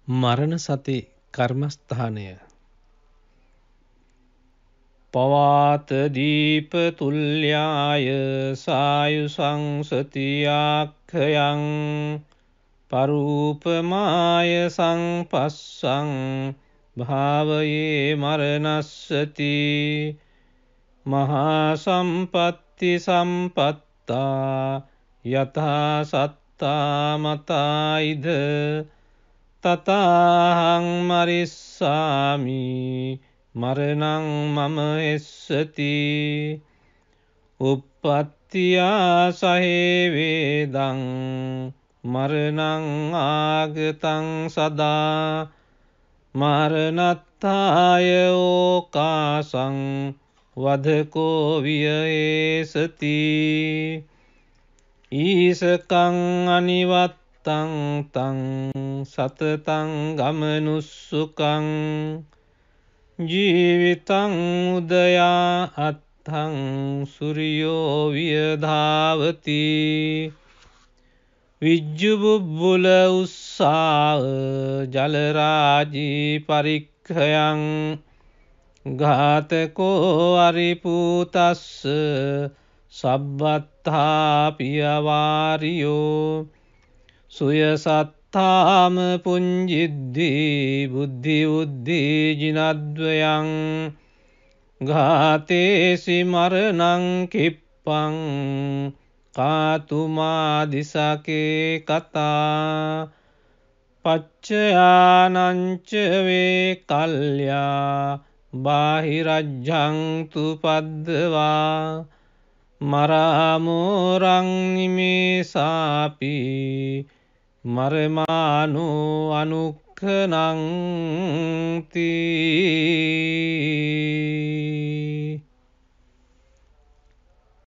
මරණ සති කර්මස්ථානය පවාත දීප තුල්යාය සායුසං සතියාක්ඛයං පරූපමාය සංපස්සං භාවයේ මරණස්සති මහා සම්පත්ති සම්පත්තා යථා සත්තා මතායිද තතාහං මරිස්සාමි මරණං මම එස්සති උප්පත්තියා සහේවේදං මරණං ආගතං සදා මරණත්තාය ඕකාසං වධකෝ වියේසති ඊසකං අනිවත්තං තං සතතං ගමනුස්සුකං ජීවිතං උදයා අත්තං සුරියෝ වියධාවති විජ්ජුබුබ්බුල උස්සාව ජලරාජී පරික්ඛයං ඝාතකෝ අරිපූතස්ස සබ්බත්තා පියවාරියෝ සුයසත්තාම පුඤ්ජිද්දී බුද්ධි උද්ධී ජිනද්වයං ඝාතේසි මරණං කිප්පං කාතුමා දිසකේ කතා පච්චයානංච වේ කල්යා බාහිරජ්ජං තු පද්දවා මරාමෝරං නිමේසාපි මරමානෝ අනුක්ඛනං තී